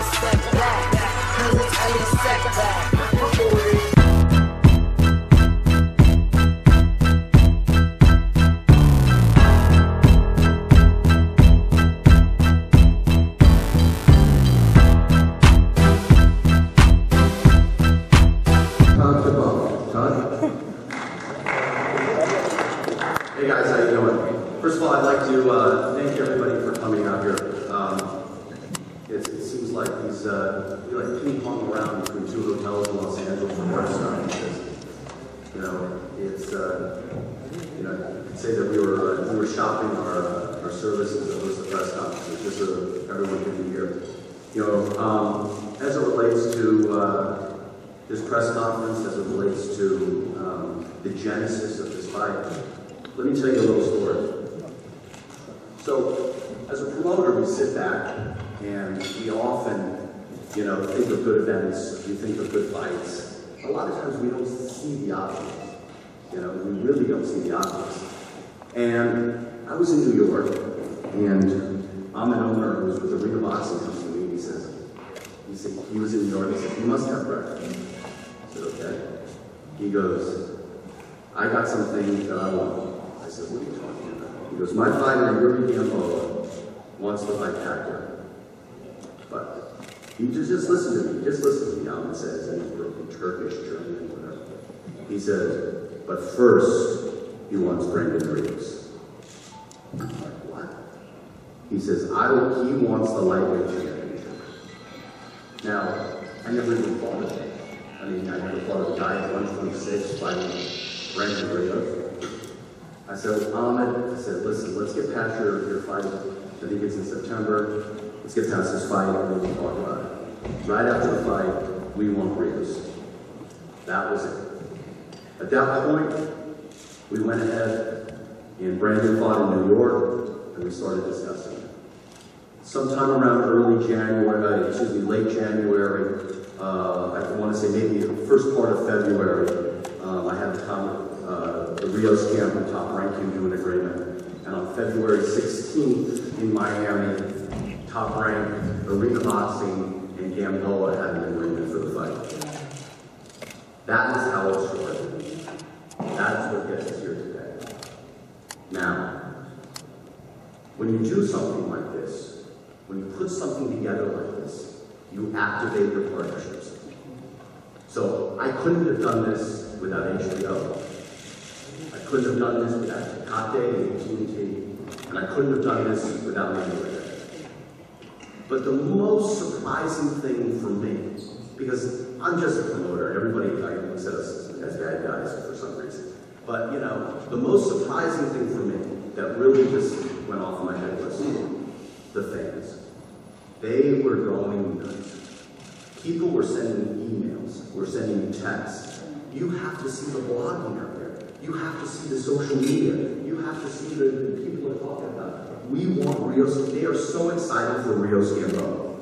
step back, cause it's only a setback. Hey guys, how you doing? First of all, I'd like to thank everybody for coming out here. It seems like these we like ping pong around between two hotels in Los Angeles and restaurant because it's you could say that we were shopping our services at the press conference just so that everyone could be here. As it relates to this press conference, as it relates to the genesis of this fight. Let me tell you a little story. So, as a promoter, we sit back and we often, think of good events, we think of good fights. A lot of times we don't see the obvious. We really don't see the obvious. And I was in New York, and I'm an owner who was with the Ring of Boxing company. He said, he was in New York, he said, "You must have breakfast." I said, "Okay." He goes, "I got something that I want." I said, "What are you talking about?" He goes, "My fighter, Gamboa, wants to fight Hector. But you just listen to me. Just listen to me," Alan says, and he's broken Turkish, German, whatever. He says, "But first, he wants Brendan Rios." I'm like, "What?" He says, he wants the lightweight championship." Now, I never even thought of it. I never thought of a guy at 126 fighting Brendan Rios. I said, "Ahmed," I said, "listen, let's get past your fight. I think it's in September. Let's get past this fight and we can talk about it." Right after the fight, we want Rios. That was it. At that point, we went ahead and Brandon fought in New York and we started discussing it. Sometime around late January, I want to say maybe the first part of February, I had the Rios camp and Top Rank came to an agreement. And on February 16th in Miami, Top Rank, Arena Boxing, and Gamboa had an agreement for the fight. That is how it started. That's what gets us here today. Now, when you do something like this, when you put something together like this, you activate your partnerships. So I couldn't have done this without HBO. I couldn't have done this without Tecate and TNT. And I couldn't have done this without Mandalay. But the most surprising thing for me, because I'm just a promoter, everybody looks at us as bad guys for some reason. But the most surprising thing for me that really just went off my head was the fans. They were going nuts. People were sending emails, were sending texts. You have to see the blogging out there. You have to see the social media. You have to see the people are talking about it. We want Rios. They are so excited for Rios Gamboa.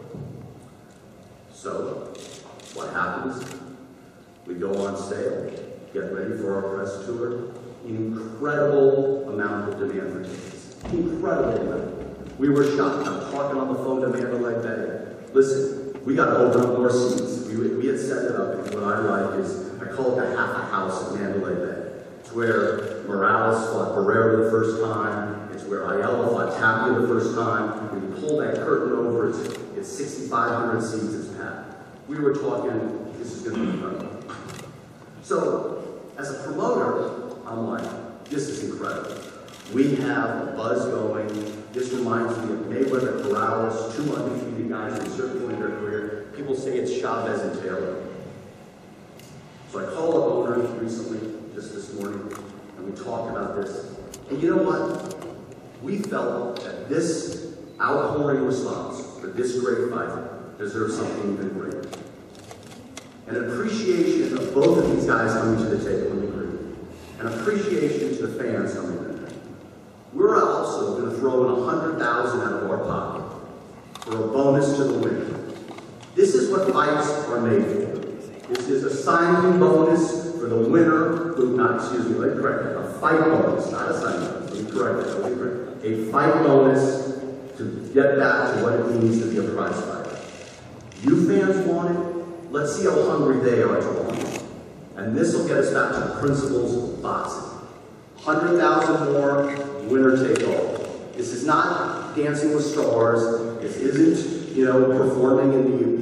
So, what happens? We go on sale, get ready for our press tour. Incredible amount of demand for tickets. Incredible amount. We were shocked. I'm talking on the phone to Mandalay Bay. "Listen, we got to open up more seats." We had set it up, and what I like is, I call it the half a house at Mandalay Bay. It's where Morales fought Barrera the first time. It's where Ayala fought Tapia the first time. When you pull that curtain over, it's 6,500 seats, it's packed. We were talking, this is going to be incredible. So, as a promoter, I'm like, this is incredible. We have a buzz going. This reminds me of Mayweather, Morales, two undefeated guys in a certain point in their career. People say it's Chavez and Taylor. So I called up owner recently, just this morning, and we talked about this. And you know what? We felt that this outpouring response for this great fight deserves something even greater. An appreciation of both of these guys coming to the table and agreeing. An appreciation to the fans coming to the table. We're also going to throw in $100,000 out of our pocket for a bonus to the winner. This is what fights are made for. This is a signing bonus for the winner who, let me correct it, a fight bonus, not a signing bonus. Let me correct it. A fight bonus to get back to what it means to be a prize fighter. You fans want it? Let's see how hungry they are to want it. And this will get us back to the principles of boxing. 100,000 more, winner take all. This is not Dancing with Stars. This isn't, performing in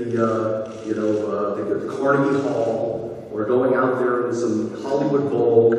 the Carnegie Hall or going out there in some Hollywood Bowl